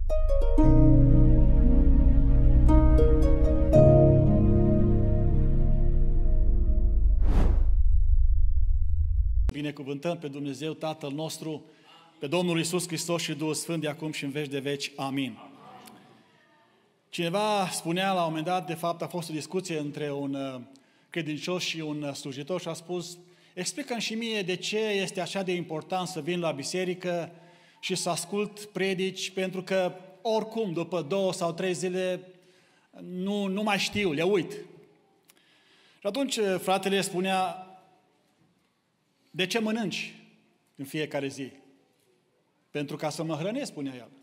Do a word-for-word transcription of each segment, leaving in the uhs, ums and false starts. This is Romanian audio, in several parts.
Binecuvântăm pe Dumnezeu Tatăl nostru, pe Domnul Iisus Hristos și Duhul Sfânt de acum și în veci de veci. Amin. Cineva spunea la un moment dat, de fapt a fost o discuție între un credincios și un slujitor și a spus: explică-mi și mie de ce este așa de important să vin la biserică și să ascult predici, pentru că oricum după două sau trei zile nu, nu mai știu, le uit. Și atunci fratele spunea: de ce mănânci în fiecare zi? Pentru ca să mă hrănesc, spunea el.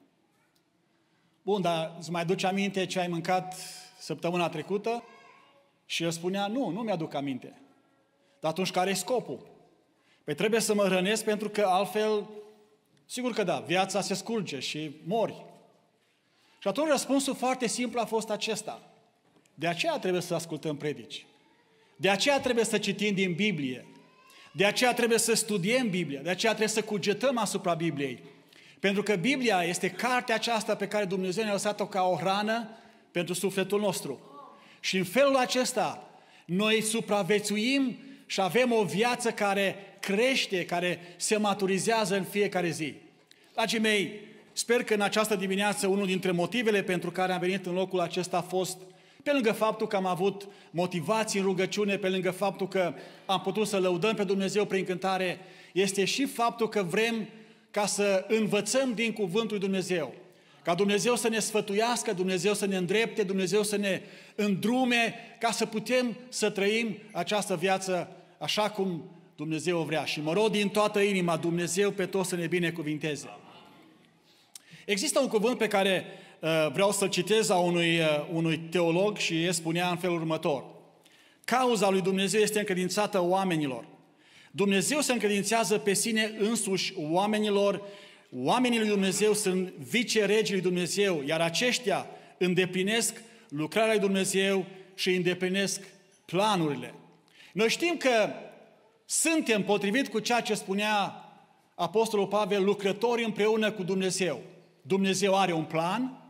Bun, dar îți mai duci aminte ce ai mâncat săptămâna trecută? Și el spunea: nu, nu mi-aduc aminte. Dar atunci care e scopul? Păi trebuie să mă hrănesc pentru că altfel, sigur că da, viața se scurge și mori. Și atunci răspunsul foarte simplu a fost acesta. De aceea trebuie să ascultăm predici. De aceea trebuie să citim din Biblie. De aceea trebuie să studiem Biblia. De aceea trebuie să cugetăm asupra Bibliei. Pentru că Biblia este cartea aceasta pe care Dumnezeu ne-a lăsat-o ca o hrană pentru sufletul nostru. Și în felul acesta noi supraviețuim și avem o viață care crește, care se maturizează în fiecare zi. Dragii mei, sper că în această dimineață unul dintre motivele pentru care am venit în locul acesta a fost, pe lângă faptul că am avut motivații în rugăciune, pe lângă faptul că am putut să lăudăm pe Dumnezeu prin cântare, este și faptul că vrem ca să învățăm din Cuvântul lui Dumnezeu. Ca Dumnezeu să ne sfătuiască, Dumnezeu să ne îndrepte, Dumnezeu să ne îndrume, ca să putem să trăim această viață așa cum Dumnezeu o vrea. Și mă rog din toată inima, Dumnezeu pe toți să ne binecuvinteze. Există un cuvânt pe care uh, vreau să-l citez a unui, uh, unui teolog și el spunea în felul următor: cauza lui Dumnezeu este încredințată oamenilor. Dumnezeu se încredințează pe sine însuși oamenilor. Oamenii lui Dumnezeu sunt viceregii lui Dumnezeu, iar aceștia îndeplinesc lucrarea lui Dumnezeu și îndeplinesc planurile. Noi știm că suntem, potrivit cu ceea ce spunea Apostolul Pavel, lucrători împreună cu Dumnezeu. Dumnezeu are un plan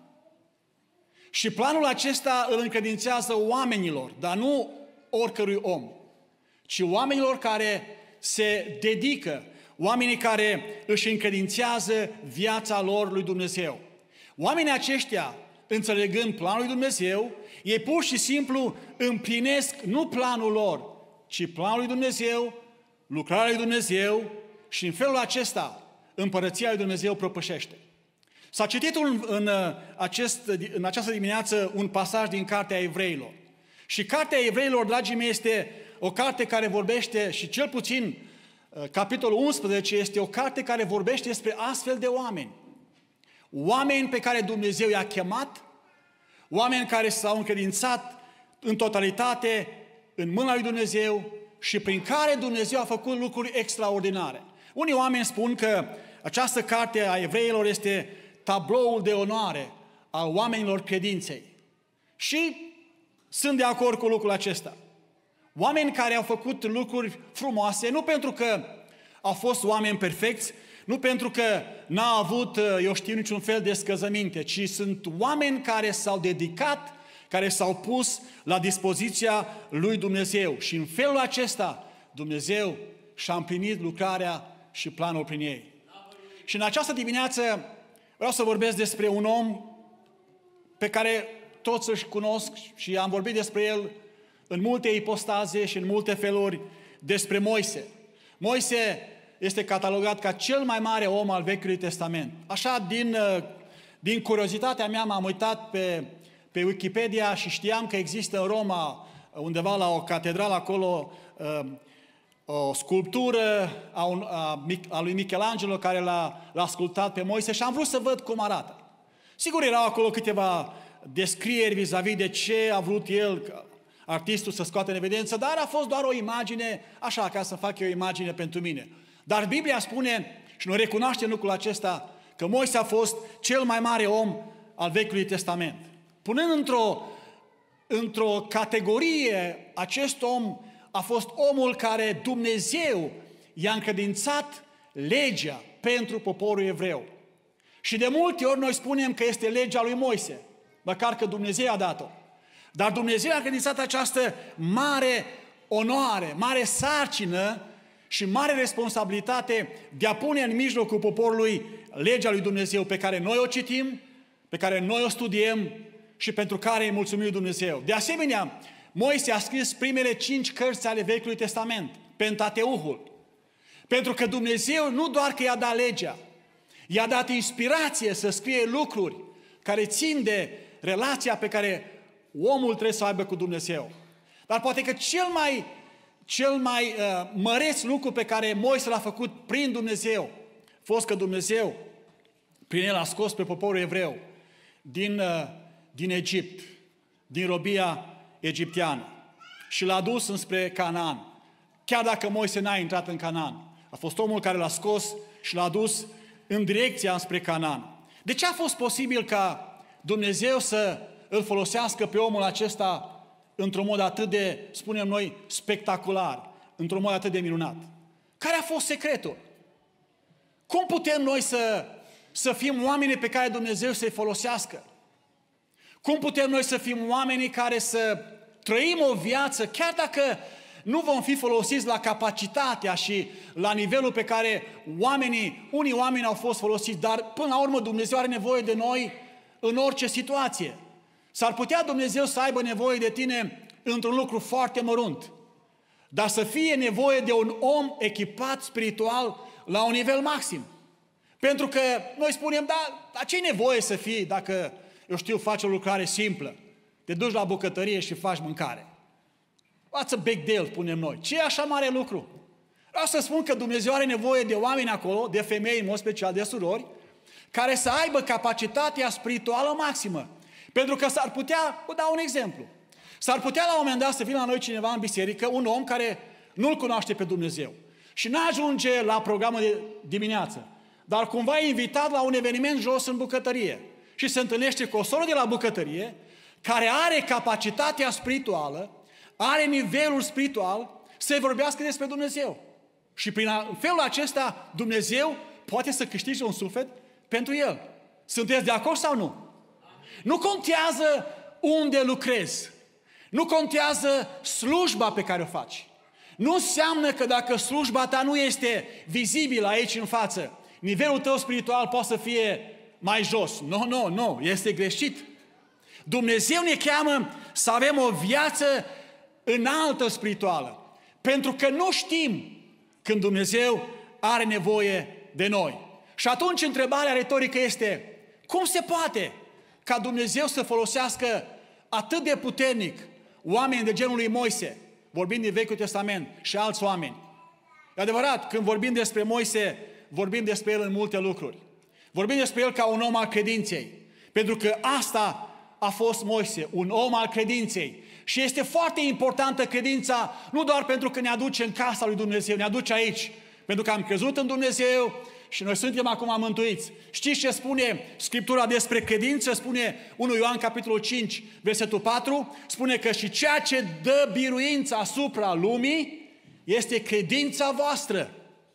și planul acesta îl încredințează oamenilor, dar nu oricărui om, ci oamenilor care se dedică, oamenii care își încredințează viața lor lui Dumnezeu. Oamenii aceștia, înțelegând planul lui Dumnezeu, ei pur și simplu împlinesc nu planul lor, ci planul lui Dumnezeu, lucrarea lui Dumnezeu, și în felul acesta împărăția lui Dumnezeu propășește. S-a citit un, în, acest, în această dimineață un pasaj din Cartea Evreilor. Și Cartea Evreilor, dragii mei, este o carte care vorbește, și cel puțin capitolul unsprezece este o carte care vorbește despre astfel de oameni. Oameni pe care Dumnezeu i-a chemat, oameni care s-au încredințat în totalitate în mâna lui Dumnezeu și prin care Dumnezeu a făcut lucruri extraordinare. Unii oameni spun că această carte a Evreilor este tabloul de onoare al oamenilor credinței. Și sunt de acord cu lucrul acesta. Oameni care au făcut lucruri frumoase, nu pentru că au fost oameni perfecți, nu pentru că n-au avut, eu știu, niciun fel de scăzăminte, ci sunt oameni care s-au dedicat, care s-au pus la dispoziția lui Dumnezeu. Și în felul acesta Dumnezeu și-a împlinit lucrarea și planul prin ei. Și în această dimineață vreau să vorbesc despre un om pe care toți își cunosc și am vorbit despre el în multe ipostaze și în multe feluri, despre Moise. Moise este catalogat ca cel mai mare om al Vechiului Testament. Așa, din, din curiozitatea mea, m-am uitat pe, pe Wikipedia și știam că există în Roma, undeva la o catedrală acolo, o sculptură a, un, a, a lui Michelangelo care l-a, l-a sculptat pe Moise și am vrut să văd cum arată. Sigur, erau acolo câteva descrieri vis-a-vis de ce a vrut el, artistul, să scoată în evidență, dar a fost doar o imagine, așa, ca să fac eu o imagine pentru mine. Dar Biblia spune, și noi recunoaștem lucrul acesta, că Moise a fost cel mai mare om al Vechiului Testament. Punând într-o, într-o categorie, acest om a fost omul care Dumnezeu i-a încredințat legea pentru poporul evreu. Și de multe ori noi spunem că este legea lui Moise, măcar că Dumnezeu a dat-o. Dar Dumnezeu a credințat această mare onoare, mare sarcină și mare responsabilitate de a pune în mijlocul poporului legea lui Dumnezeu pe care noi o citim, pe care noi o studiem și pentru care îi mulțumim lui Dumnezeu. De asemenea, Moise a scris primele cinci cărți ale Vechiului Testament, Pentateuhul. Pentru că Dumnezeu nu doar că i-a dat legea, i-a dat inspirație să scrie lucruri care țin de relația pe care omul trebuie să o aibă cu Dumnezeu. Dar poate că cel mai, cel mai uh, măreț lucru pe care Moise l-a făcut prin Dumnezeu a fost că Dumnezeu, prin el a scos pe poporul evreu din, uh, din Egipt, din robia egipteană și l-a dus înspre Canaan. Chiar dacă Moise n-a intrat în Canaan, a fost omul care l-a scos și l-a dus în direcția înspre Canaan. De ce a fost posibil ca Dumnezeu să îl folosească pe omul acesta într-un mod atât de, spunem noi, spectacular, într-un mod atât de minunat? Care a fost secretul? Cum putem noi să, să fim oamenii pe care Dumnezeu să-i folosească? Cum putem noi să fim oamenii care să trăim o viață, chiar dacă nu vom fi folosiți la capacitatea și la nivelul pe care oamenii, unii oameni au fost folosiți, dar până la urmă Dumnezeu are nevoie de noi în orice situație. S-ar putea Dumnezeu să aibă nevoie de tine într-un lucru foarte mărunt, dar să fie nevoie de un om echipat spiritual la un nivel maxim. Pentru că noi spunem, da, dar ce-i nevoie să fii dacă, eu știu, faci o lucrare simplă? Te duci la bucătărie și faci mâncare. What's a big deal, spunem noi. Ce e așa mare lucru? Vreau să spun că Dumnezeu are nevoie de oameni acolo, de femei, în mod special de surori, care să aibă capacitatea spirituală maximă. Pentru că s-ar putea, vă dau un exemplu, s-ar putea la un moment dat să vină la noi cineva în biserică, un om care nu-L cunoaște pe Dumnezeu și n-ajunge la programul de dimineață, dar cumva e invitat la un eveniment jos în bucătărie și se întâlnește cu o soră de la bucătărie care are capacitatea spirituală, are nivelul spiritual să-i vorbească despre Dumnezeu. Și prin felul acesta Dumnezeu poate să câștige un suflet pentru el. Sunteți de acord sau nu? Nu contează unde lucrezi. Nu contează slujba pe care o faci. Nu înseamnă că dacă slujba ta nu este vizibilă aici în față, nivelul tău spiritual poate să fie mai jos. Nu, nu, nu, este greșit. Dumnezeu ne cheamă să avem o viață înaltă spirituală. Pentru că nu știm când Dumnezeu are nevoie de noi. Și atunci întrebarea retorică este, cum se poate ca Dumnezeu să folosească atât de puternic oameni de genul lui Moise, vorbind din Vechiul Testament, și alți oameni? E adevărat, când vorbim despre Moise, vorbim despre el în multe lucruri. Vorbim despre el ca un om al credinței. Pentru că asta a fost Moise, un om al credinței. Și este foarte importantă credința, nu doar pentru că ne aduce în casa lui Dumnezeu, ne aduce aici, pentru că am crezut în Dumnezeu și noi suntem acum mântuiți. Știți ce spune Scriptura despre credință? Spune unu Ioan, capitolul cinci, versetul patru, spune că și ceea ce dă biruință asupra lumii este credința voastră.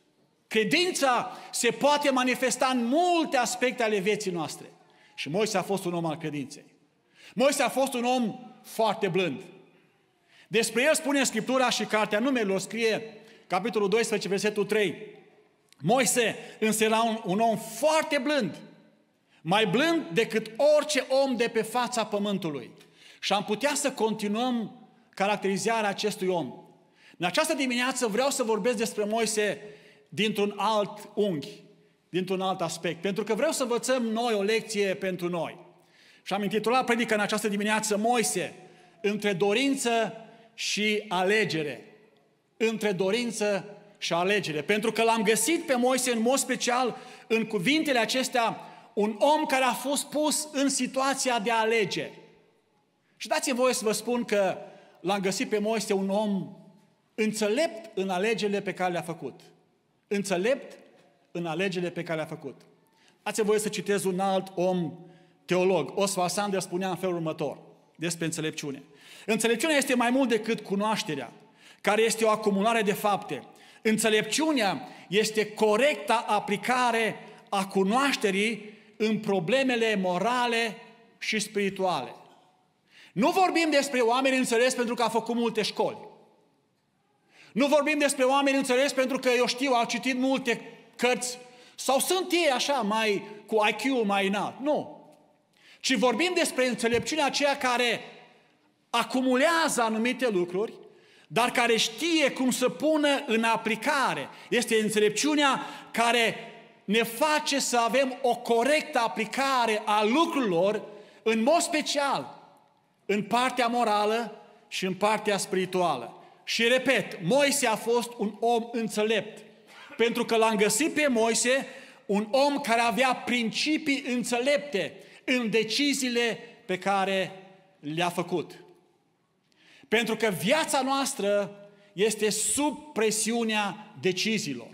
Credința se poate manifesta în multe aspecte ale vieții noastre. Și Moise a fost un om al credinței. Moise a fost un om foarte blând. Despre el spune în Scriptura și Cartea Numerilor, scrie capitolul doisprezece, versetul trei. Moise însă era un, un om foarte blând, mai blând decât orice om de pe fața pământului. Și am putea să continuăm caracterizarea acestui om. În această dimineață vreau să vorbesc despre Moise dintr-un alt unghi, dintr-un alt aspect, pentru că vreau să învățăm noi o lecție pentru noi. Și am intitulat predica în această dimineață Moise, între dorință și alegere. Între dorință și alegere. Pentru că l-am găsit pe Moise în mod special în cuvintele acestea, un om care a fost pus în situația de a alege. Și dați-mi voie să vă spun că l-am găsit pe Moise un om înțelept în alegerile pe care le-a făcut. Înțelept în alegerile pe care le-a făcut. Dați-mi voie să citez un alt om teolog. Oswald Sanders spunea în felul următor despre înțelepciune. Înțelepciunea este mai mult decât cunoașterea, care este o acumulare de fapte. Înțelepciunea este corecta aplicare a cunoașterii în problemele morale și spirituale. Nu vorbim despre oameni înțeleși pentru că au făcut multe școli. Nu vorbim despre oameni înțeleși pentru că, eu știu, au citit multe cărți sau sunt ei așa mai cu I Q-ul mai înalt. Nu. Ci vorbim despre înțelepciunea aceea care acumulează anumite lucruri, dar care știe cum să pună în aplicare. Este înțelepciunea care ne face să avem o corectă aplicare a lucrurilor, în mod special, în partea morală și în partea spirituală. Și repet, Moise a fost un om înțelept, pentru că l-am găsit pe Moise un om care avea principii înțelepte în deciziile pe care le-a făcut. Pentru că viața noastră este sub presiunea deciziilor.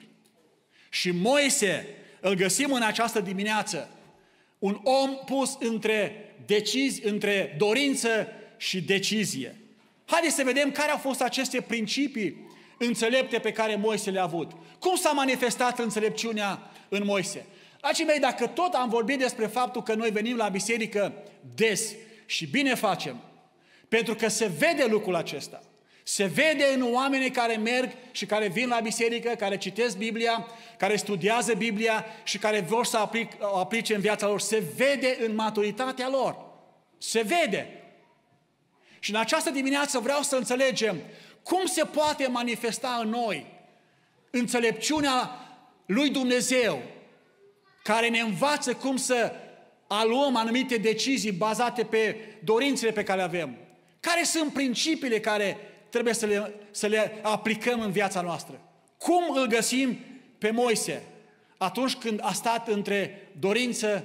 Și Moise îl găsim în această dimineață, un om pus între decizi, între dorință și decizie. Haideți să vedem care au fost aceste principii înțelepte pe care Moise le-a avut. Cum s-a manifestat înțelepciunea în Moise? Dragii mei, dacă tot am vorbit despre faptul că noi venim la biserică des și bine facem, pentru că se vede lucrul acesta. Se vede în oamenii care merg și care vin la biserică, care citesc Biblia, care studiază Biblia și care vor să aplic, aplice în viața lor. Se vede în maturitatea lor. Se vede. Și în această dimineață vreau să înțelegem cum se poate manifesta în noi înțelepciunea lui Dumnezeu, care ne învață cum să aluăm anumite decizii bazate pe dorințele pe care le avem. Care sunt principiile care trebuie să le, să le aplicăm în viața noastră? Cum îl găsim pe Moise atunci când a stat între dorință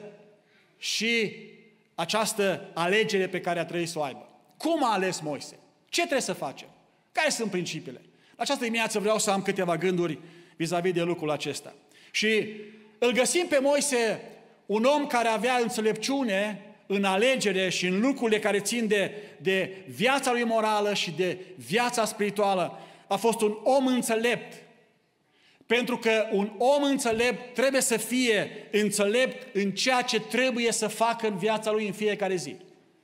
și această alegere pe care a trebuit să o aibă? Cum a ales Moise? Ce trebuie să facem? Care sunt principiile? În această dimineață vreau să am câteva gânduri vis-a-vis de lucrul acesta. Și îl găsim pe Moise un om care avea înțelepciune în alegere și în lucrurile care țin de, de viața lui morală și de viața spirituală. A fost un om înțelept. Pentru că un om înțelept trebuie să fie înțelept în ceea ce trebuie să facă în viața lui în fiecare zi.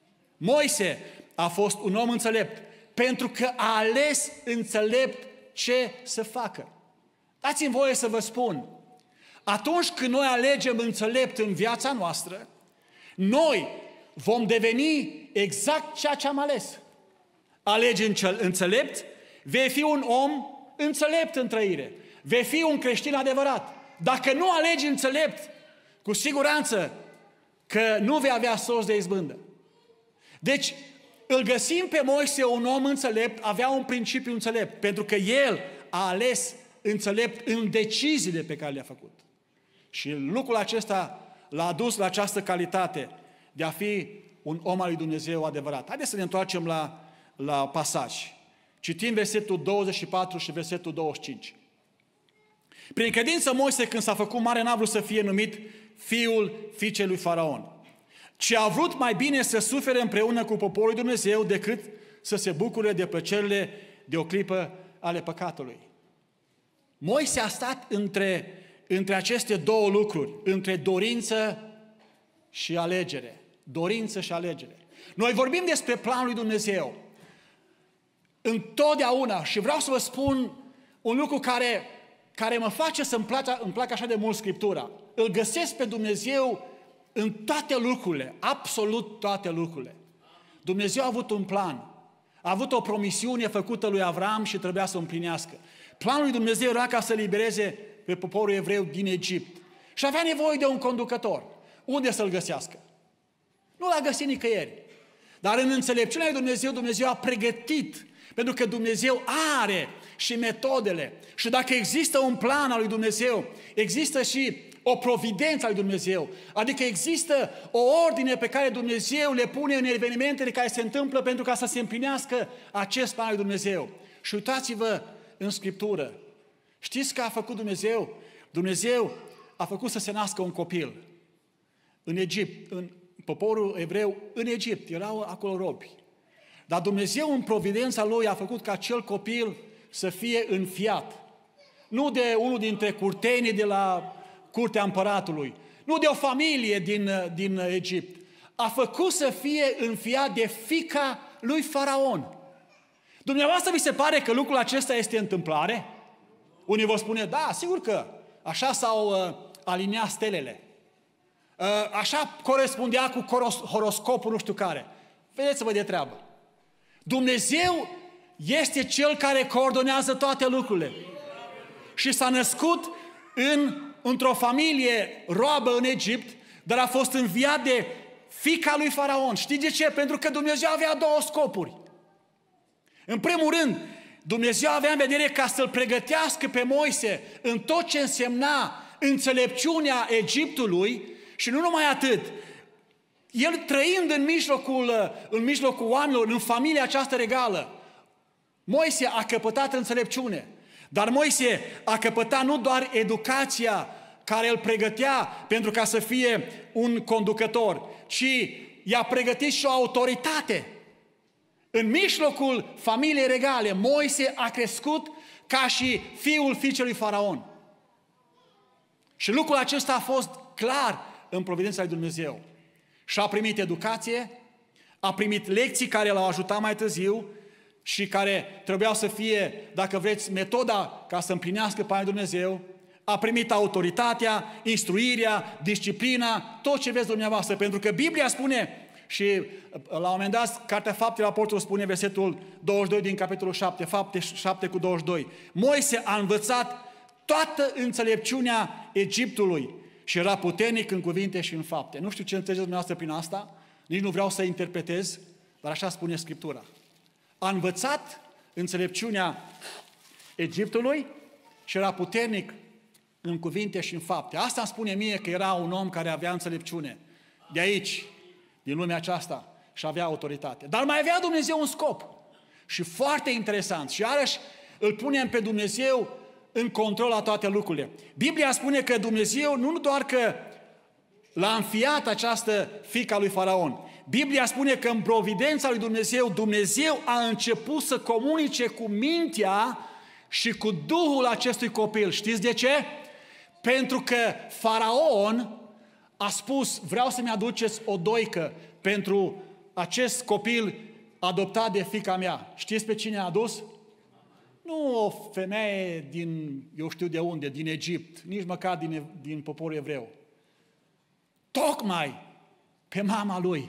Moise a fost un om înțelept pentru că a ales înțelept ce să facă. Dați-mi voie să vă spun, atunci când noi alegem înțelept în viața noastră, noi vom deveni exact ceea ce am ales. Alegi înțelept, vei fi un om înțelept în trăire. Vei fi un creștin adevărat. Dacă nu alegi înțelept, cu siguranță că nu vei avea sorți de izbândă. Deci, îl găsim pe Moise un om înțelept, avea un principiu înțelept, pentru că el a ales înțelept în deciziile pe care le-a făcut. Și lucrul acesta l-a adus la această calitate de a fi un om al lui Dumnezeu adevărat. Haideți să ne întoarcem la, la pasaj. Citim versetul douăzeci și patru și versetul douăzeci și cinci. Prin credință Moise, când s-a făcut mare, n-a vrut să fie numit fiul fiicei lui Faraon, ci a vrut mai bine să sufere împreună cu poporul lui Dumnezeu decât să se bucure de plăcerile de o clipă ale păcatului. Moise a stat între, între aceste două lucruri, între dorință și alegere. Dorință și alegere. Noi vorbim despre planul lui Dumnezeu întotdeauna și vreau să vă spun un lucru care, care mă face să-mi placă, îmi placă așa de mult Scriptura. Îl găsesc pe Dumnezeu în toate lucrurile, absolut toate lucrurile. Dumnezeu a avut un plan. A avut o promisiune făcută lui Avram și trebuia să o împlinească. Planul lui Dumnezeu era ca să libereze pe poporul evreu din Egipt. Și avea nevoie de un conducător. Unde să-l găsească? Nu l-a găsit nicăieri. Dar în înțelepciunea lui Dumnezeu, Dumnezeu a pregătit. Pentru că Dumnezeu are și metodele. Și dacă există un plan al lui Dumnezeu, există și o providență al lui Dumnezeu. Adică există o ordine pe care Dumnezeu le pune în evenimentele care se întâmplă pentru ca să se împlinească acest plan al lui Dumnezeu. Și uitați-vă în Scriptură. Știți că a făcut Dumnezeu? Dumnezeu a făcut să se nască un copil în Egipt, în poporul evreu, în Egipt. Erau acolo robi. Dar Dumnezeu în providența Lui a făcut ca acel copil să fie înfiat. Nu de unul dintre curtenii de la curtea împăratului, nu de o familie din, din Egipt. A făcut să fie înfiat de fiica lui Faraon. Dumneavoastră vi se pare că lucrul acesta este întâmplare? Unii vă spune, da, sigur că așa s-au uh, aliniat stelele. Uh, așa corespundea cu horoscopul nu știu care. Vedeți-vă de treabă. Dumnezeu este Cel care coordonează toate lucrurile. Și s-a născut în, într-o familie roabă în Egipt, dar a fost înviat de fiica lui Faraon. Știți de ce? Pentru că Dumnezeu avea două scopuri. În primul rând, Dumnezeu avea în vedere ca să-l pregătească pe Moise în tot ce însemna înțelepciunea Egiptului și nu numai atât. El trăind în mijlocul, în mijlocul oamenilor, în familia aceasta regală, Moise a căpătat înțelepciune. Dar Moise a căpătat nu doar educația care îl pregătea pentru ca să fie un conducător, ci i-a pregătit și o autoritate. În mijlocul familiei regale, Moise a crescut ca și fiul fiicelui Faraon. Și lucrul acesta a fost clar în providența lui Dumnezeu. Și a primit educație, a primit lecții care l-au ajutat mai târziu și care trebuiau să fie, dacă vreți, metoda ca să împlinească planul Dumnezeu. A primit autoritatea, instruirea, disciplina, tot ce veți dumneavoastră. Pentru că Biblia spune, și la un moment dat, Cartea Faptele Apostolului spune, versetul douăzeci și doi din capitolul șapte, Fapte șapte cu douăzeci și doi. Moise a învățat toată înțelepciunea Egiptului și era puternic în cuvinte și în fapte. Nu știu ce înțelegeți dumneavoastră prin asta, nici nu vreau să interpretez, dar așa spune Scriptura. A învățat înțelepciunea Egiptului și era puternic în cuvinte și în fapte. Asta îmi spune mie că era un om care avea înțelepciune. De aici, din lumea aceasta, și avea autoritate. Dar mai avea Dumnezeu un scop. Și foarte interesant. Și iarăși îl punem pe Dumnezeu în control la toate lucrurile. Biblia spune că Dumnezeu nu doar că l-a înfiat această fiică a lui Faraon. Biblia spune că în providența lui Dumnezeu, Dumnezeu a început să comunice cu mintea și cu Duhul acestui copil. Știți de ce? Pentru că Faraon a spus, vreau să-mi aduceți o doică pentru acest copil adoptat de fiica mea. Știți pe cine a adus? Nu o femeie din, eu știu de unde, din Egipt, nici măcar din, din poporul evreu. Tocmai pe mama lui.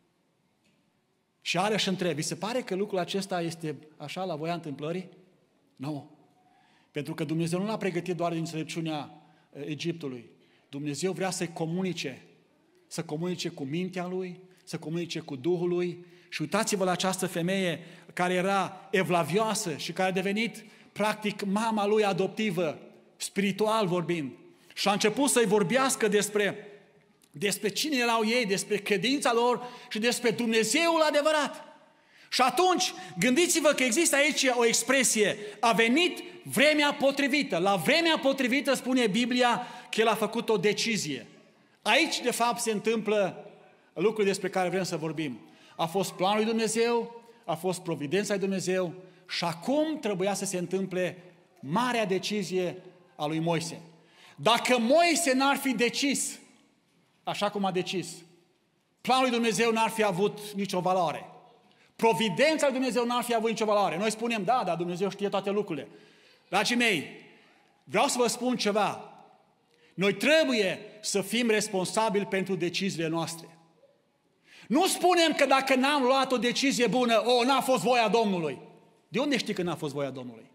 Și are și întreb, vi se pare că lucrul acesta este așa la voia întâmplării? Nu. Pentru că Dumnezeu nu l-a pregătit doar din înțelepciunea Egiptului. Dumnezeu vrea să-i comunice, să comunice cu mintea lui, să comunice cu Duhul lui. Și uitați-vă la această femeie care era evlavioasă și care a devenit practic mama lui adoptivă, spiritual vorbind. Și a început să-i vorbească despre, despre cine erau ei, despre credința lor și despre Dumnezeul adevărat. Și atunci, gândiți-vă că există aici o expresie, a venit vremea potrivită. La vremea potrivită spune Biblia că El a făcut o decizie. Aici, de fapt, se întâmplă lucruri despre care vrem să vorbim. A fost planul lui Dumnezeu, a fost providența lui Dumnezeu și acum trebuia să se întâmple marea decizie a lui Moise. Dacă Moise n-ar fi decis așa cum a decis, planul lui Dumnezeu n-ar fi avut nicio valoare. Providența lui Dumnezeu n-ar fi avut nicio valoare. Noi spunem, da, dar Dumnezeu știe toate lucrurile. Dragii mei, vreau să vă spun ceva. Noi trebuie să fim responsabili pentru deciziile noastre. Nu spunem că dacă n-am luat o decizie bună, o, n-a fost voia Domnului. De unde știi că n-a fost voia Domnului?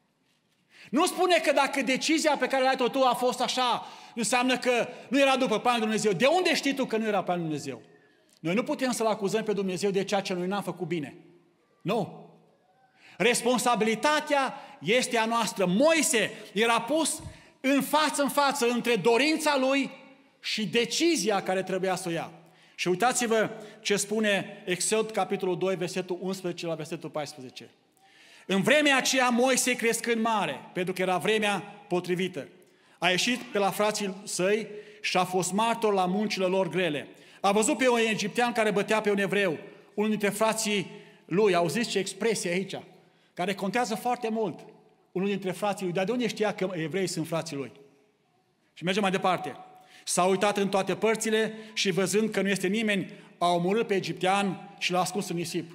Nu spune că dacă decizia pe care l-ai tu a fost așa, înseamnă că nu era după planul lui Dumnezeu. De unde știi tu că nu era planul lui Dumnezeu? Noi nu putem să-L acuzăm pe Dumnezeu de ceea ce noi n-am făcut bine. Nu. Responsabilitatea este a noastră. Moise era pus în față în față între dorința lui și decizia care trebuia să o ia. Și uitați-vă ce spune Exod, capitolul doi, versetul unsprezece la versetul paisprezece. În vremea aceea Moise crescând mare, pentru că era vremea potrivită, a ieșit pe la frații săi și a fost martor la muncile lor grele. A văzut pe un egiptean care bătea pe un evreu, unul dintre frații lui. Auziți ce expresie aici, care contează foarte mult. Unul dintre frații lui. Dar de unde știa că evrei sunt frații lui? Și mergem mai departe. S-a uitat în toate părțile și văzând că nu este nimeni, a omorât pe egiptean și l-a ascuns în nisip.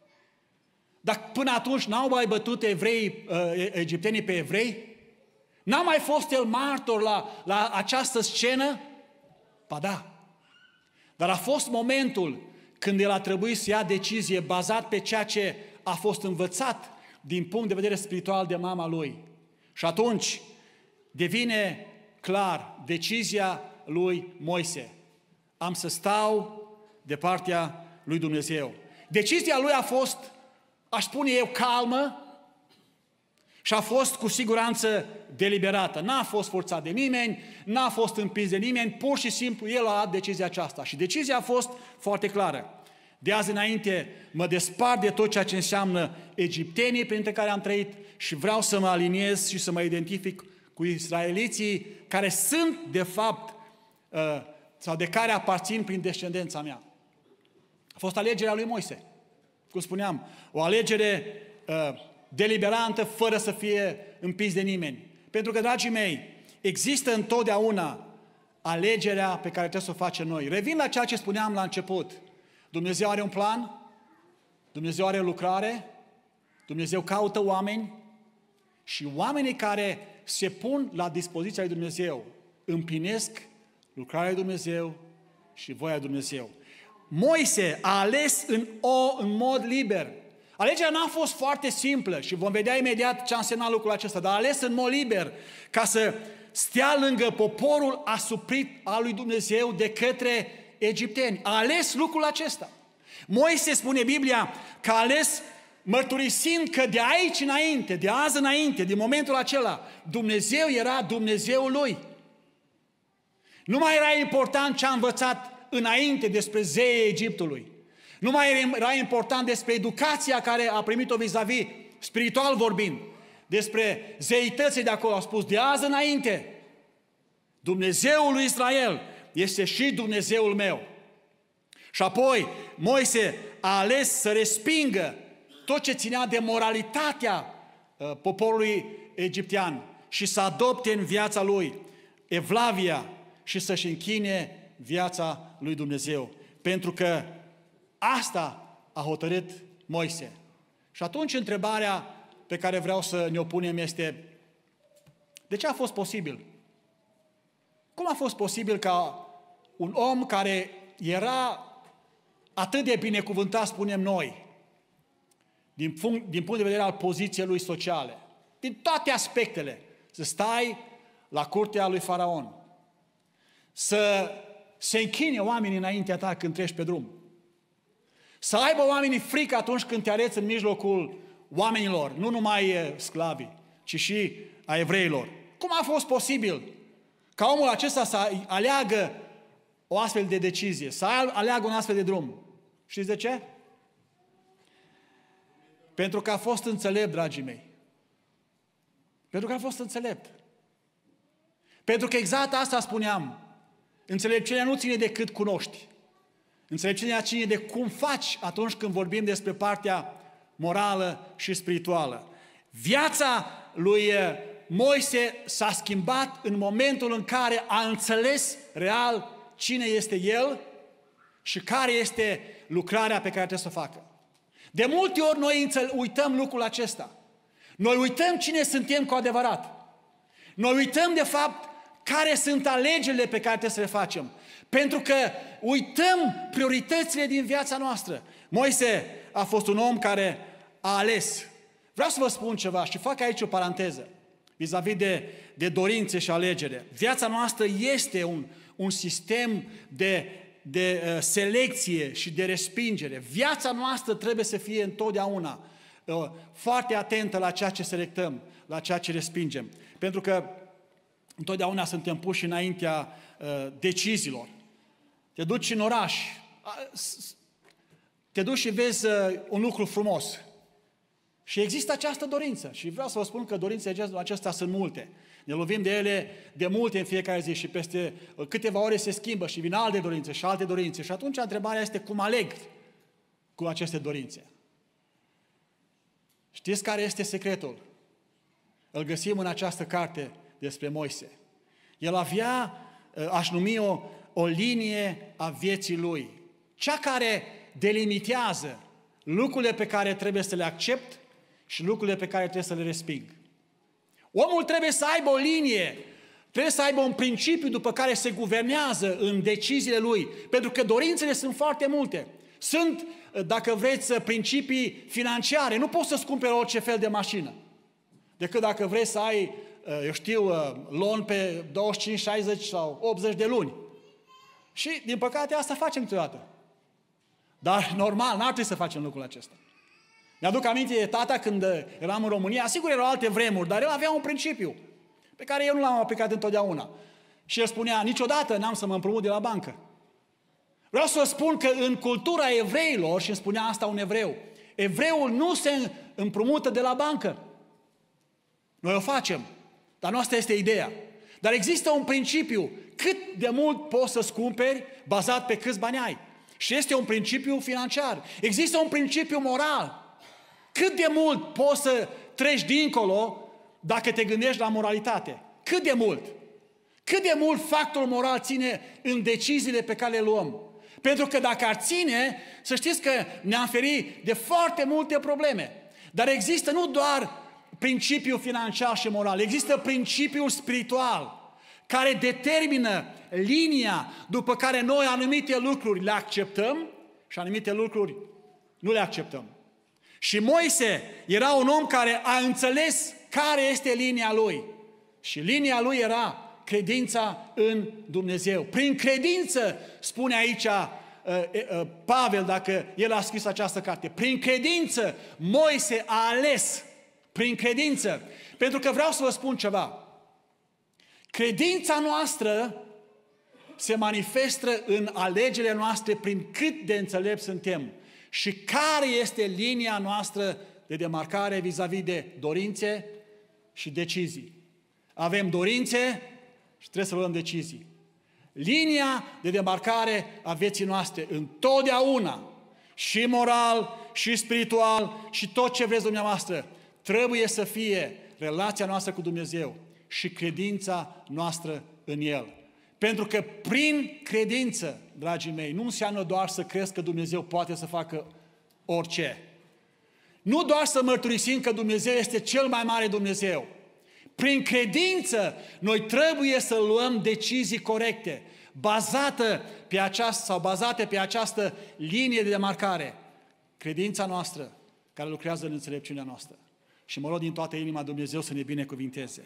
Dar până atunci n-au mai bătut evrei, uh, egiptenii pe evrei? N-a mai fost el martor la, la această scenă? Ba da. Dar a fost momentul când el a trebuit să ia decizie bazat pe ceea ce a fost învățat din punct de vedere spiritual de mama lui. Și atunci devine clar decizia lui Moise. Am să stau de partea lui Dumnezeu. Decizia lui a fost, aș spune eu, calmă și a fost cu siguranță deliberată. N-a fost forțat de nimeni, n-a fost împins de nimeni, pur și simplu el a luat decizia aceasta. Și decizia a fost foarte clară. De azi înainte mă despart de tot ceea ce înseamnă egiptenii printre care am trăit și vreau să mă aliniez și să mă identific cu israeliții care sunt, de fapt, sau de care aparțin prin descendența mea. A fost alegerea lui Moise. Cum spuneam, o alegere deliberantă, fără să fie împins de nimeni. Pentru că, dragii mei, există întotdeauna alegerea pe care trebuie să o facem noi. Revin la ceea ce spuneam la început. Dumnezeu are un plan, Dumnezeu are lucrare, Dumnezeu caută oameni și oamenii care se pun la dispoziția lui Dumnezeu împlinesc lucrarea lui Dumnezeu și voia lui Dumnezeu. Moise a ales în, o, în mod liber. Alegerea n-a fost foarte simplă și vom vedea imediat ce a însemnat lucrul acesta, dar a ales în mod liber ca să stea lângă poporul asuprit al lui Dumnezeu de către egipteni. A ales lucrul acesta. Moise, spune Biblia, că a ales mărturisind că de aici înainte, de azi înainte, din momentul acela, Dumnezeu era Dumnezeul lui. Nu mai era important ce a învățat înainte despre zeii Egiptului. Nu mai era important despre educația care a primit-o vis-a-vis, spiritual vorbind, despre zeității de acolo. A spus, de azi înainte, Dumnezeul lui Israel este și Dumnezeul meu. Și apoi, Moise a ales să respingă tot ce ținea de moralitatea uh, poporului egiptean și să adopte în viața lui evlavia și să-și închine viața lui Dumnezeu. Pentru că asta a hotărât Moise. Și atunci întrebarea pe care vreau să ne o punem este: de ce a fost posibil? Cum a fost posibil ca un om care era atât de binecuvântat, spunem noi, din punct, din punct de vedere al poziției lui sociale, din toate aspectele, să stai la curtea lui Faraon, să se închine oamenii înaintea ta când treci pe drum, să aibă oamenii frică atunci când te areți în mijlocul oamenilor, nu numai sclavii, ci și a evreilor. Cum a fost posibil ca omul acesta să aleagă o astfel de decizie, să aleagă un astfel de drum? Știți de ce? Pentru că a fost înțelept, dragii mei. Pentru că a fost înțelept. Pentru că exact asta spuneam. Înțelepciunea nu ține de cât cunoști. Înțelepciunea ține de cum faci atunci când vorbim despre partea morală și spirituală. Viața lui Moise s-a schimbat în momentul în care a înțeles real cine este el și care este lucrarea pe care trebuie să o facă. De multe ori noi uităm lucrul acesta. Noi uităm cine suntem cu adevărat. Noi uităm de fapt care sunt alegerile pe care trebuie să le facem. Pentru că uităm prioritățile din viața noastră. Moise a fost un om care a ales. Vreau să vă spun ceva și fac aici o paranteză vis-a-vis de, de dorințe și alegere. Viața noastră este un, un sistem de, de uh, selecție și de respingere. Viața noastră trebuie să fie întotdeauna uh, foarte atentă la ceea ce selectăm, la ceea ce respingem. Pentru că întotdeauna suntem puși înaintea uh, deciziilor. Te duci în oraș, te duci și vezi uh, un lucru frumos. Și există această dorință. Și vreau să vă spun că dorințele acestea sunt multe. Ne lovim de ele de multe în fiecare zi și peste câteva ore se schimbă și vin alte dorințe și alte dorințe. Și atunci întrebarea este cum aleg cu aceste dorințe. Știți care este secretul? Îl găsim în această carte despre Moise. El avea aș numi o, o linie a vieții lui. Cea care delimitează lucrurile pe care trebuie să le accept și lucrurile pe care trebuie să le resping. Omul trebuie să aibă o linie, trebuie să aibă un principiu după care se guvernează în deciziile lui, pentru că dorințele sunt foarte multe. Sunt, dacă vreți, principii financiare. Nu poți să-ți cumperi orice fel de mașină. Decât dacă vrei să ai, eu știu, loan pe douăzeci și cinci, șaizeci sau optzeci de luni. Și, din păcate, asta facem câteodată. Dar, normal, n-ar trebui să facem lucrul acesta. Mi-aduc aminte de tata când eram în România. Sigur, erau alte vremuri, dar el avea un principiu pe care eu nu l-am aplicat întotdeauna. Și el spunea, niciodată n-am să mă împrumut de la bancă. Vreau să vă spun că în cultura evreilor, și îmi spunea asta un evreu, evreul nu se împrumută de la bancă. Noi o facem, dar nu asta este ideea. Dar există un principiu, cât de mult poți să-ți cumperi bazat pe câți bani ai. Și este un principiu financiar. Există un principiu moral. Cât de mult poți să treci dincolo dacă te gândești la moralitate? Cât de mult? Cât de mult factorul moral ține în deciziile pe care le luăm? Pentru că dacă ar ține, să știți că ne-am ferit de foarte multe probleme. Dar există nu doar principiul financiar și moral, există principiul spiritual care determină linia după care noi anumite lucruri le acceptăm și anumite lucruri nu le acceptăm. Și Moise era un om care a înțeles care este linia lui. Și linia lui era credința în Dumnezeu. Prin credință, spune aici uh, uh, Pavel, dacă el a scris această carte, prin credință Moise a ales, prin credință. Pentru că vreau să vă spun ceva. Credința noastră se manifestă în alegerile noastre prin cât de înțelepți suntem și care este linia noastră de demarcare vis-a-vis de dorințe și decizii. Avem dorințe și trebuie să luăm decizii. Linia de demarcare a vieții noastre întotdeauna, și moral, și spiritual, și tot ce vreți dumneavoastră, trebuie să fie relația noastră cu Dumnezeu și credința noastră în El. Pentru că prin credință, dragii mei, nu înseamnă doar să crezi că Dumnezeu poate să facă orice. Nu doar să mărturisim că Dumnezeu este cel mai mare Dumnezeu. Prin credință, noi trebuie să luăm decizii corecte, bazată pe această, sau bazate pe această linie de demarcare. Credința noastră, care lucrează în înțelepciunea noastră. Și mă rog din toată inima Dumnezeu să ne binecuvinteze.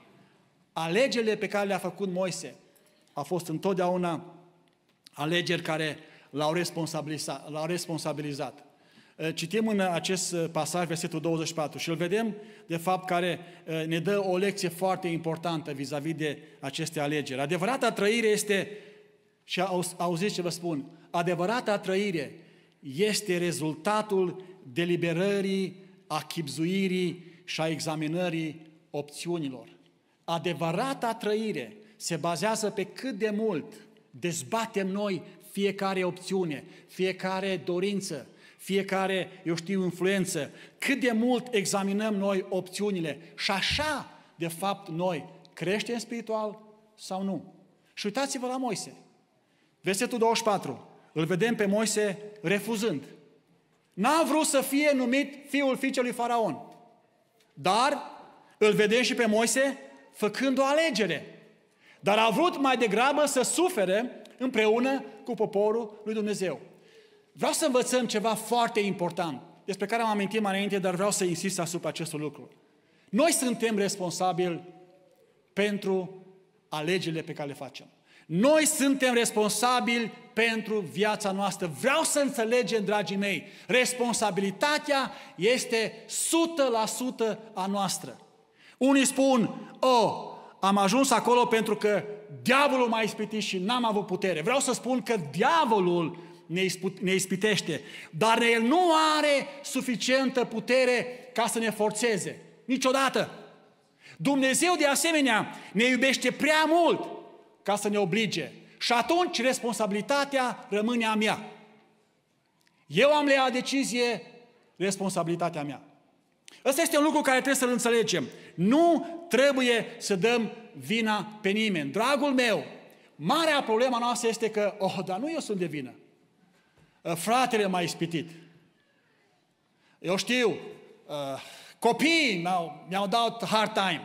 Alegerile pe care le-a făcut Moise au fost întotdeauna alegeri care l-au responsabilizat. L-au responsabilizat. Citim în acest pasaj versetul douăzeci și patru și îl vedem, de fapt, care ne dă o lecție foarte importantă vis-a-vis de aceste alegeri. Adevărata trăire este, și auziți ce vă spun, adevărata trăire este rezultatul deliberării, a chibzuirii și a examinării opțiunilor. Adevărata trăire se bazează pe cât de mult dezbatem noi fiecare opțiune, fiecare dorință, fiecare, eu știu, influență, cât de mult examinăm noi opțiunile și așa, de fapt, noi creștem spiritual sau nu. Și uitați-vă la Moise. Versetul douăzeci și patru. Îl vedem pe Moise refuzând. N-a vrut să fie numit fiul fiicelui Faraon. Dar îl vedem și pe Moise făcând o alegere. Dar a vrut mai degrabă să sufere împreună cu poporul lui Dumnezeu. Vreau să învățăm ceva foarte important, despre care am amintit mai înainte, dar vreau să insist asupra acestui lucru. Noi suntem responsabili pentru alegerile pe care le facem. Noi suntem responsabili pentru viața noastră. Vreau să înțelegem, dragii mei, responsabilitatea este o sută la sută a noastră. Unii spun, oh, am ajuns acolo pentru că diavolul m-a ispitit și n-am avut putere. Vreau să spun că diavolul ne ispitește, dar el nu are suficientă putere ca să ne forțeze. Niciodată. Dumnezeu, de asemenea, ne iubește prea mult ca să ne oblige. Și atunci responsabilitatea rămâne a mea. Eu am luat decizie, responsabilitatea mea. Ăsta este un lucru care trebuie să-l înțelegem. Nu trebuie să dăm vina pe nimeni. Dragul meu, Marea problema noastră este că, oh, dar nu eu sunt de vină. Fratele m-a ispitit. Eu știu, copiii mi-au, mi-au dat hard time.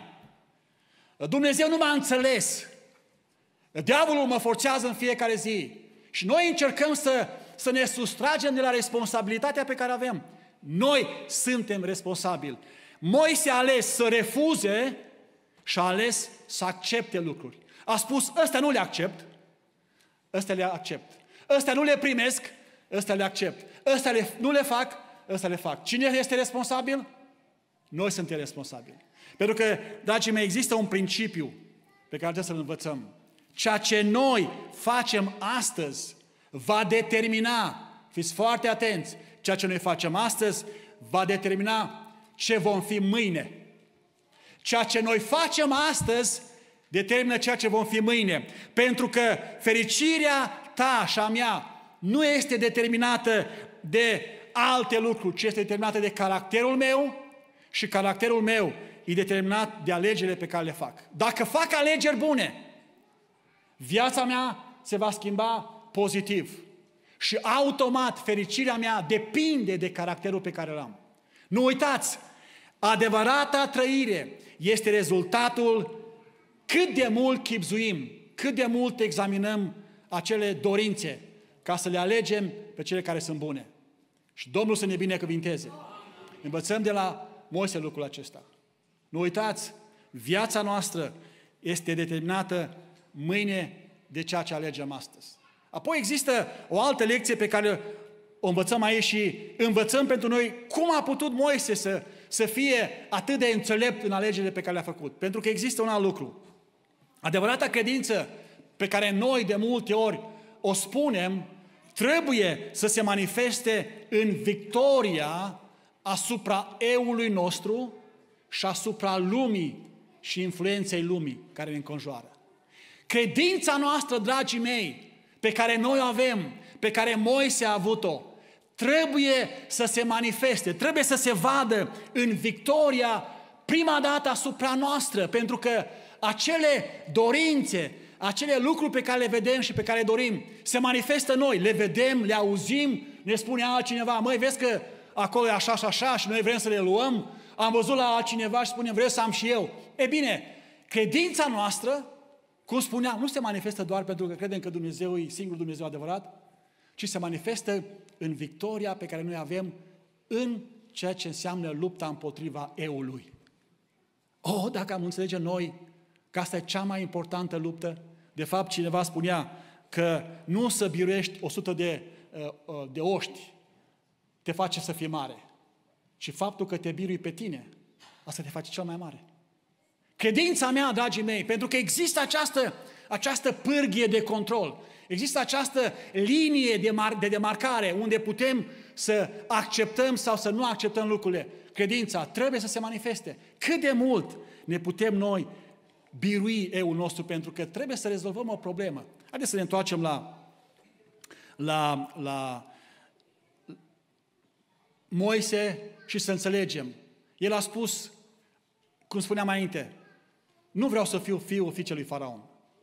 Dumnezeu nu m-a înțeles. Diavolul mă forțează în fiecare zi. Și noi încercăm să, să ne sustragem de la responsabilitatea pe care avem. Noi suntem responsabili. Moise a ales să refuze și a ales să accepte lucruri. A spus, ăstea nu le accept, ăstea le accept. Ăstea nu le primesc, ăstea le accept. Ăstea le, nu le fac, ăstea le fac. Cine este responsabil? Noi suntem responsabili. Pentru că, dragii mei, există un principiu pe care trebuie să-l învățăm. Ceea ce noi facem astăzi va determina, fiți foarte atenți, ceea ce noi facem astăzi va determina ce vom fi mâine. Ceea ce noi facem astăzi determină ceea ce vom fi mâine. Pentru că fericirea ta și a mea nu este determinată de alte lucruri, ci este determinată de caracterul meu și caracterul meu e determinat de alegerile pe care le fac. Dacă fac alegeri bune, viața mea se va schimba pozitiv. Și automat fericirea mea depinde de caracterul pe care îl am. Nu uitați, adevărata trăire este rezultatul cât de mult chibzuim, cât de mult examinăm acele dorințe ca să le alegem pe cele care sunt bune. Și Domnul să ne binecuvinteze. Învățăm de la Moise lucrul acesta. Nu uitați, viața noastră este determinată mâine de ceea ce alegem astăzi. Apoi există o altă lecție pe care o învățăm aici și învățăm pentru noi cum a putut Moise să, să fie atât de înțelept în alegerile pe care le-a făcut. Pentru că există un alt lucru. Adevărata credință pe care noi de multe ori o spunem trebuie să se manifeste în victoria asupra eului nostru și asupra lumii și influenței lumii care ne înconjoară. Credința noastră, dragii mei, pe care noi o avem, pe care Moise a avut-o, trebuie să se manifeste, trebuie să se vadă în victoria prima dată asupra noastră, pentru că acele dorințe, acele lucruri pe care le vedem și pe care le dorim, se manifestă noi, le vedem, le auzim, ne spune altcineva, măi, vezi că acolo e așa și așa și noi vrem să le luăm, am văzut la altcineva și spunem, vreau să am și eu. E bine, credința noastră, cum spuneam, nu se manifestă doar pentru că credem că Dumnezeu e singurul Dumnezeu adevărat, ci se manifestă în victoria pe care noi avem în ceea ce înseamnă lupta împotriva eului. Oh, dacă am înțelege noi că asta e cea mai importantă luptă, de fapt cineva spunea că nu să biruiești o sută de, de oști te face să fii mare, ci faptul că te birui pe tine, asta te face cel mai mare. Credința mea, dragii mei, pentru că există această, această pârghie de control, există această linie de, mar- de demarcare unde putem să acceptăm sau să nu acceptăm lucrurile. Credința trebuie să se manifeste. Cât de mult ne putem noi birui eul nostru, pentru că trebuie să rezolvăm o problemă. Haideți să ne întoarcem la, la, la Moise și să înțelegem. El a spus, cum spuneam mai înainte, nu vreau să fiu fiul fiicelui Faraon.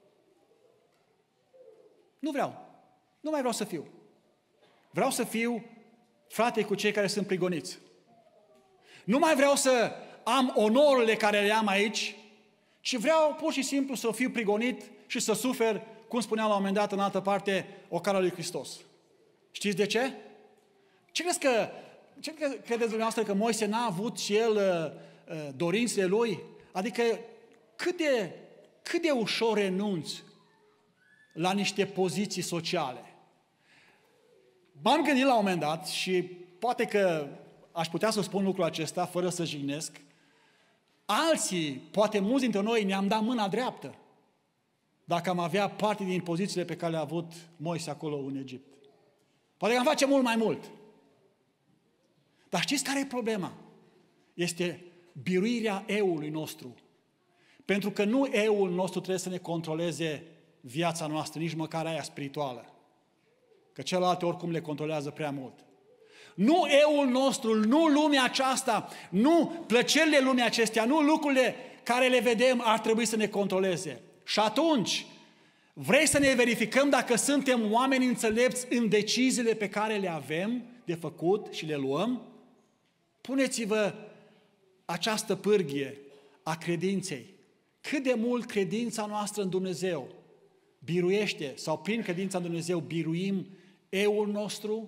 Nu vreau. Nu mai vreau să fiu. Vreau să fiu frate cu cei care sunt prigoniți. Nu mai vreau să am onorurile care le am aici, ci vreau pur și simplu să fiu prigonit și să sufer, cum spuneam la un moment dat în altă parte, o cara lui Hristos. Știți de ce? Ce crezi că, ce credeți dumneavoastră că Moise n-a avut și el uh, uh, dorințele lui? Adică cât de, cât de ușor renunți la niște poziții sociale. M-am gândit la un moment dat și poate că aș putea să spun lucrul acesta fără să jignesc. Alții, poate mulți dintre noi, ne-am dat mâna dreaptă dacă am avea parte din pozițiile pe care le-a avut Moise acolo în Egipt. Poate că am face mult mai mult. Dar știți care e problema? Este biruirea eului nostru. Pentru că nu eul nostru trebuie să ne controleze viața noastră, nici măcar aia spirituală. Că celelalte oricum le controlează prea mult. Nu eul nostru, nu lumea aceasta, nu plăcerile lumii acestea, nu lucrurile care le vedem ar trebui să ne controleze. Și atunci, Vrei să ne verificăm dacă suntem oameni înțelepți în deciziile pe care le avem de făcut și le luăm? Puneți-vă această pârghie a credinței. Cât de mult credința noastră în Dumnezeu biruiește, sau prin credința în Dumnezeu biruim eul nostru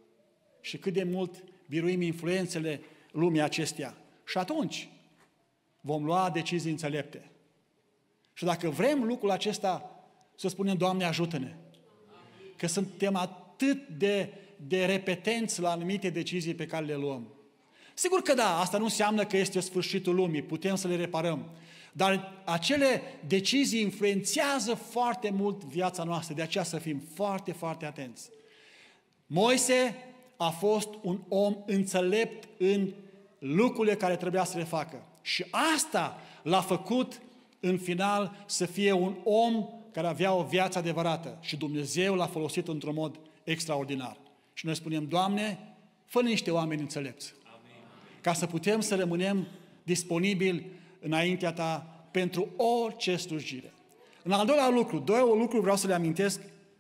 și cât de mult biruim influențele lumii acesteia. Și atunci vom lua decizii înțelepte. Și dacă vrem lucrul acesta, să spunem, Doamne, ajută-ne. Că suntem atât de, de repetenți la anumite decizii pe care le luăm. Sigur că da, asta nu înseamnă că este sfârșitul lumii, putem să le reparăm. Dar acele decizii influențează foarte mult viața noastră, de aceea să fim foarte, foarte atenți. Moise a fost un om înțelept în lucrurile care trebuia să le facă. Și asta l-a făcut în final să fie un om care avea o viață adevărată. Și Dumnezeu l-a folosit într-un mod extraordinar. Și noi spunem, Doamne, fă-ne niște oameni înțelepți. Amin. Ca să putem să rămânem disponibili înaintea Ta pentru orice slujire. În al doilea lucru, două lucruri vreau să le amintesc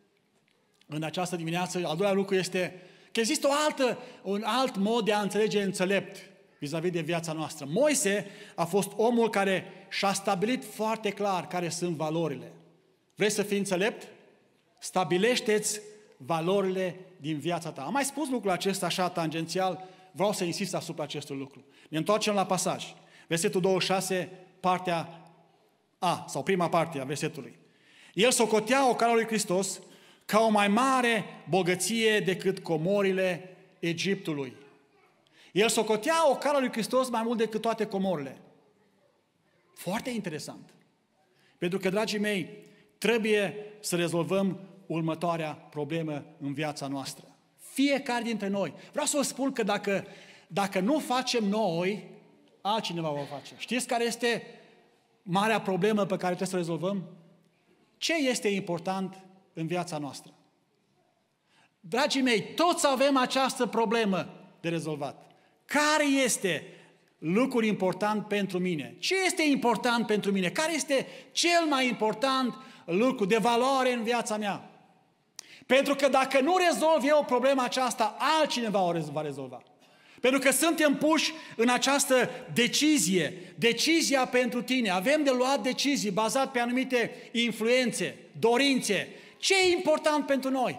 în această dimineață. Al doilea lucru este că există o altă, un alt mod de a înțelege înțelept vis-a-vis de viața noastră. Moise a fost omul care și-a stabilit foarte clar care sunt valorile. Vrei să fii înțelept? Stabilește-ți valorile din viața ta. Am mai spus lucrul acesta așa tangențial, vreau să insist asupra acestui lucru. Ne întoarcem la pasaj. Versetul douăzeci și șase, partea A, sau prima parte a versetului. El socotea ocara lui Hristos ca o mai mare bogăție decât comorile Egiptului. El socotea ocara lui Hristos mai mult decât toate comorile. Foarte interesant. Pentru că, dragii mei, trebuie să rezolvăm următoarea problemă în viața noastră. Fiecare dintre noi. Vreau să vă spun că dacă, dacă nu facem noi, altcineva va face. Știți care este marea problemă pe care trebuie să o rezolvăm? Ce este important în viața noastră? Dragii mei, toți avem această problemă de rezolvat. Care este lucrul important pentru mine? Ce este important pentru mine? Care este cel mai important lucru de valoare în viața mea? Pentru că dacă nu rezolv eu problema aceasta, altcineva o va rezolva. Pentru că suntem puși în această decizie, decizia pentru tine. Avem de luat decizii bazate pe anumite influențe, dorințe. Ce e important pentru noi?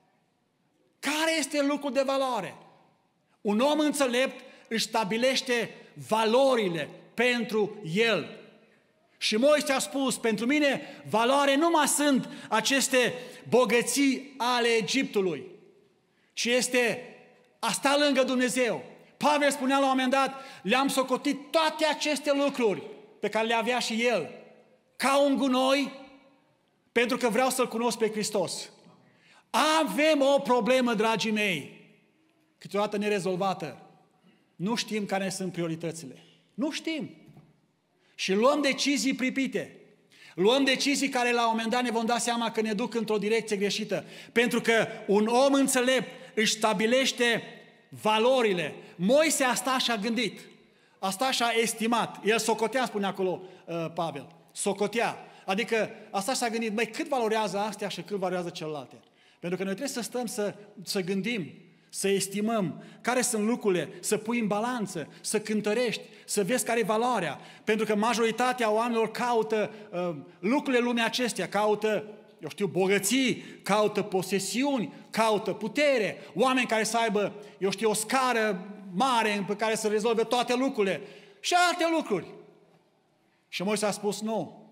Care este lucrul de valoare? Un om înțelept își stabilește valorile pentru el. Și Moise a spus, pentru mine valoare nu mai sunt aceste bogății ale Egiptului, ci este a sta lângă Dumnezeu. Pavel spunea la un moment dat, le-am socotit toate aceste lucruri pe care le avea și el, ca un gunoi, pentru că vreau să-L cunosc pe Hristos. Avem o problemă, dragii mei, câteodată nerezolvată. Nu știm care sunt prioritățile. Nu știm. Și luăm decizii pripite. Luăm decizii care la un moment dat ne vom da seama că ne duc într-o direcție greșită. Pentru că un om înțelept își stabilește valorile. Moise a stat și a gândit. A stat și a estimat. El socotea, spune acolo uh, Pavel. Socotea. Adică a stat și a gândit, măi, cât valorează astea și cât valorează celelalte. Pentru că noi trebuie să stăm să, să gândim, să estimăm care sunt lucrurile, să pui în balanță, să cântărești, să vezi care e valoarea. Pentru că majoritatea oamenilor caută uh, lucrurile lumii acestea, caută, eu știu, bogății, caută posesiuni, caută putere, oameni care să aibă, eu știu, o scară mare pe care să rezolve toate lucrurile și alte lucruri. Și Moise a spus, nu,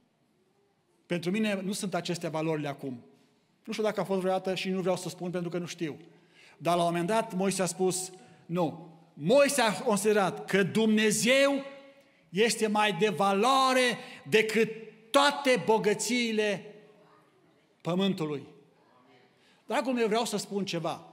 pentru mine nu sunt acestea valorile acum. Nu știu dacă a fost vreodată și nu vreau să spun pentru că nu știu. Dar la un moment dat Moise a spus, nu. Moise a considerat că Dumnezeu este mai de valoare decât toate bogățiile pământului. Dragul meu, vreau să spun ceva.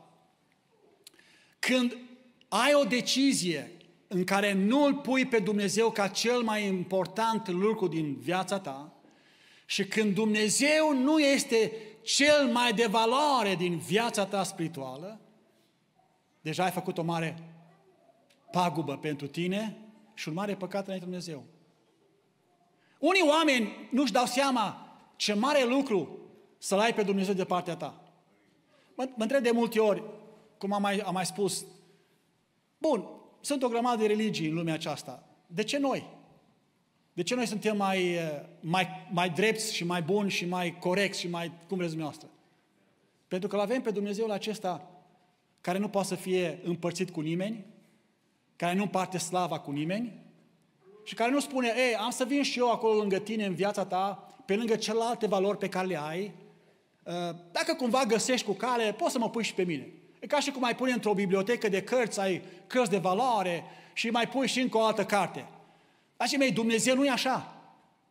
Când ai o decizie în care nu îl pui pe Dumnezeu ca cel mai important lucru din viața ta și când Dumnezeu nu este cel mai de valoare din viața ta spirituală, deja ai făcut o mare pagubă pentru tine și un mare păcat înainte de Dumnezeu. Unii oameni nu-și dau seama ce mare lucru să-L ai pe Dumnezeu de partea ta. Mă, mă întreb de multe ori, cum am mai, am mai spus, bun, sunt o grămadă de religii în lumea aceasta. De ce noi? De ce noi suntem mai, mai, mai drepți și mai buni și mai corecți și mai, cum vreți dumneavoastră? Pentru că îl avem pe Dumnezeul acesta care nu poate să fie împărțit cu nimeni, care nu împarte slava cu nimeni și care nu spune, ei, am să vin și eu acolo lângă tine în viața ta, pe lângă celelalte valori pe care le ai, dacă cumva găsești cu cale, poți să mă pui și pe mine. E ca și cum mai pune într-o bibliotecă de cărți, ai cărți de valoare și mai pui și încă o altă carte. Dragii mei, Dumnezeu nu e așa.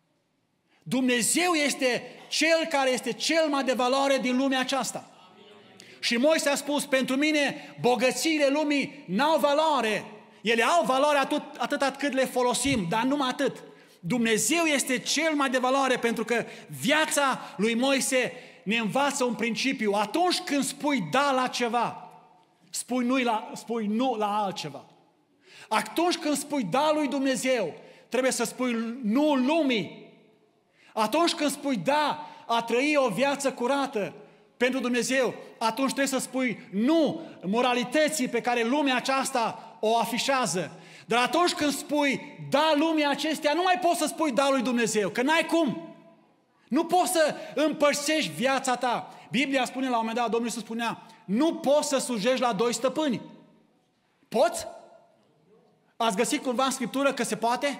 Dumnezeu este Cel care este cel mai de valoare din lumea aceasta. Și Moise a spus, pentru mine bogățiile lumii n-au valoare. Ele au valoare atât, atât cât le folosim, dar numai atât. Dumnezeu este cel mai de valoare pentru că viața lui Moise ne învață un principiu. Atunci când spui da la ceva, spui nu la, spui nu la altceva. Atunci când spui da lui Dumnezeu, trebuie să spui nu lumii. Atunci când spui da a trăi o viață curată pentru Dumnezeu, atunci trebuie să spui nu moralității pe care lumea aceasta o afișează. Dar atunci când spui da lumea acestea, nu mai poți să spui da lui Dumnezeu, că n-ai cum. Nu poți să împărțești viața ta. Biblia spune la un moment dat, Domnul Iisus spunea, nu poți să slujești la doi stăpâni. Poți? Ați găsit cumva în Scriptură că se poate?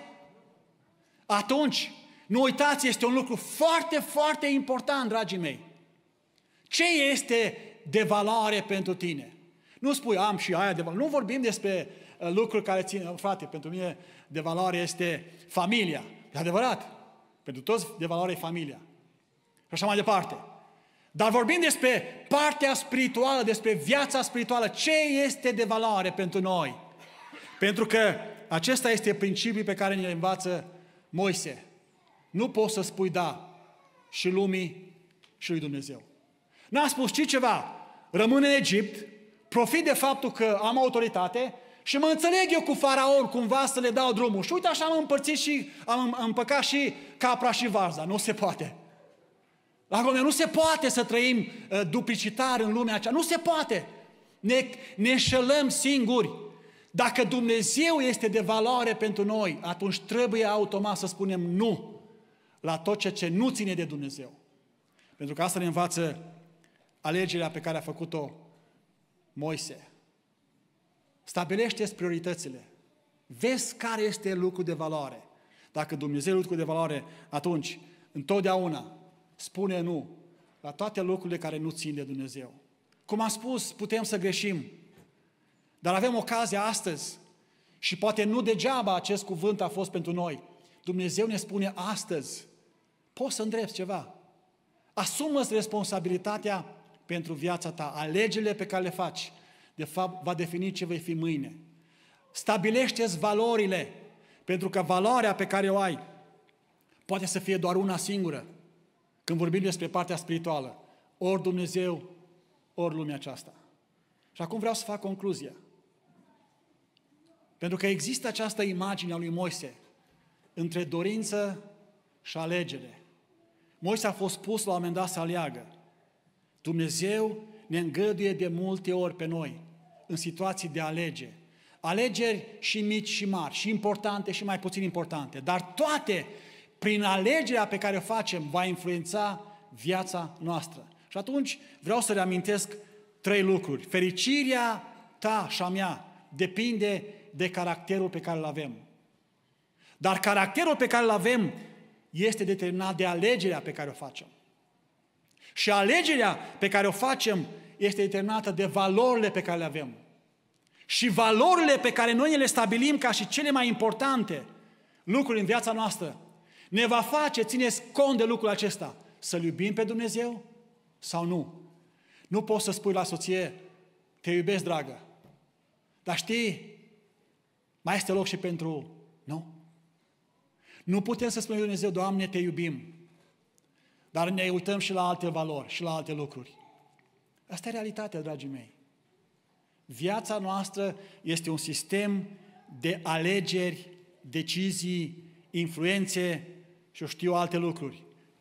Atunci, nu uitați, este un lucru foarte, foarte important, dragii mei. Ce este de valoare pentru tine? Nu spui, am și aia de valoare. Nu vorbim despre uh, lucruri care țin, frate, pentru mine de valoare este familia. E adevărat. Pentru toți de valoare e familia. Și așa mai departe. Dar vorbim despre partea spirituală, despre viața spirituală. Ce este de valoare pentru noi? Pentru că acesta este principiul pe care ne învață Moise. Nu poți să spui da și lumii și lui Dumnezeu. N-a spus, știi ceva? Rămân în Egipt, profit de faptul că am autoritate și mă înțeleg eu cu faraon cumva să le dau drumul. Și uite așa am împărțit și am împăcat și capra și varza. Nu se poate. La România nu se poate să trăim uh, duplicitar în lumea aceea. Nu se poate. Ne, ne înșelăm singuri. Dacă Dumnezeu este de valoare pentru noi, atunci trebuie automat să spunem nu la tot ceea ce nu ține de Dumnezeu. Pentru că asta ne învață alegerea pe care a făcut-o Moise. Stabilește-ți prioritățile. Vezi care este lucru de valoare. Dacă Dumnezeu e lucru de valoare, atunci, întotdeauna, spune nu la toate lucrurile care nu țin de Dumnezeu. Cum am spus, putem să greșim, dar avem ocazia astăzi și poate nu degeaba acest cuvânt a fost pentru noi. Dumnezeu ne spune astăzi, poți să îndrepți ceva. Asumă-ți responsabilitatea pentru viața ta. Alegerile pe care le faci, de fapt, va defini ce vei fi mâine. Stabilește-ți valorile, pentru că valoarea pe care o ai poate să fie doar una singură. Când vorbim despre partea spirituală, ori Dumnezeu, ori lumea aceasta. Și acum vreau să fac concluzia. Pentru că există această imagine a lui Moise între dorință și alegere. Moise a fost pus la un moment dat să aleagă. Dumnezeu ne îngăduie de multe ori pe noi în situații de alege. Alegeri și mici și mari, și importante și mai puțin importante, dar toate prin alegerea pe care o facem va influența viața noastră. Și atunci vreau să reamintesc trei lucruri. Fericirea ta și a mea depinde de caracterul pe care îl avem. Dar caracterul pe care îl avem este determinat de alegerea pe care o facem. Și alegerea pe care o facem este determinată de valorile pe care le avem. Și valorile pe care noi le stabilim ca și cele mai importante lucruri în viața noastră ne va face, țineți cont de lucrul acesta, să-L iubim pe Dumnezeu sau nu. Nu poți să spui la soție, te iubesc, dragă, dar știi, mai este loc și pentru... Nu? Nu putem să spunem lui Dumnezeu, Doamne, te iubim, dar ne uităm și la alte valori și la alte lucruri. Asta e realitatea, dragii mei. Viața noastră este un sistem de alegeri, decizii, influențe și eu știu alte lucruri.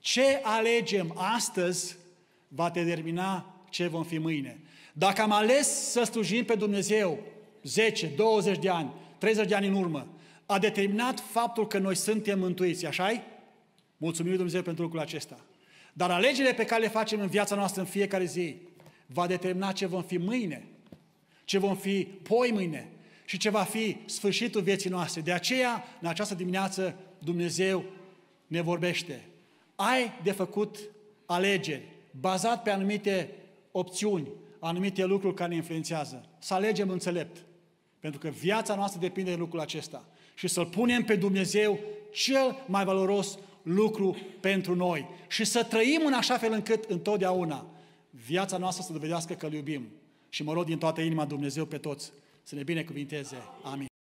Ce alegem astăzi va determina ce vom fi mâine. Dacă am ales să slujim pe Dumnezeu zece, douăzeci de ani, treizeci de ani în urmă, a determinat faptul că noi suntem mântuiți, așa-i? Mulțumim lui Dumnezeu pentru lucrul acesta. Dar alegerile pe care le facem în viața noastră în fiecare zi va determina ce vom fi mâine, ce vom fi poi mâine și ce va fi sfârșitul vieții noastre. De aceea, în această dimineață, Dumnezeu ne vorbește. Ai de făcut alegeri, bazat pe anumite opțiuni, anumite lucruri care ne influențează. Să alegem înțelept, pentru că viața noastră depinde de lucrul acesta. Și să-L punem pe Dumnezeu cel mai valoros lucru pentru noi. Și să trăim în așa fel încât întotdeauna viața noastră să dovedească că Îl iubim. Și mă rog din toată inima Dumnezeu pe toți să ne binecuvinteze. Amin.